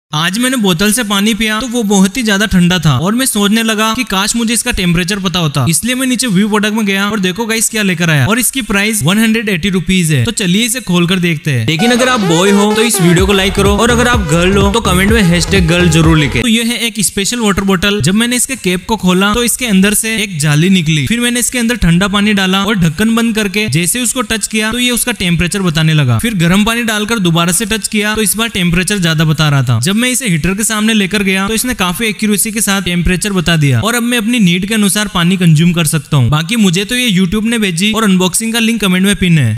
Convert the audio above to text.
आज मैंने बोतल से पानी पिया तो वो बहुत ही ज्यादा ठंडा था और मैं सोचने लगा कि काश मुझे इसका टेम्परेचर पता होता। इसलिए मैं नीचे व्यू प्रोडक्ट में गया और देखो गाइस क्या लेकर आया और इसकी प्राइस 180 रुपीज है। तो चलिए इसे खोलकर देखते हैं। लेकिन अगर आप बॉय हो तो इस वीडियो को लाइक करो और अगर आप गर्ल हो तो कमेंट में #गर्ल जरूर लिखे। तो ये है एक स्पेशल वाटर बोतल। जब मैंने इसके कैप को खोला तो इसके अंदर से एक जाली निकली। फिर मैंने इसके अंदर ठंडा पानी डाला और ढक्कन बंद करके जैसे उसको टच किया तो ये उसका टेम्परेचर बताने लगा। फिर गर्म पानी डालकर दोबारा से टच किया तो इस बार टेम्परेचर ज्यादा बता रहा था। जब मैं इसे हीटर के सामने लेकर गया तो इसने काफी एक्यूरेसी के साथ टेम्परेचर बता दिया और अब मैं अपनी नीड के अनुसार पानी कंज्यूम कर सकता हूँ। बाकी मुझे तो ये यूट्यूब ने भेजी और अनबॉक्सिंग का लिंक कमेंट में पिन है।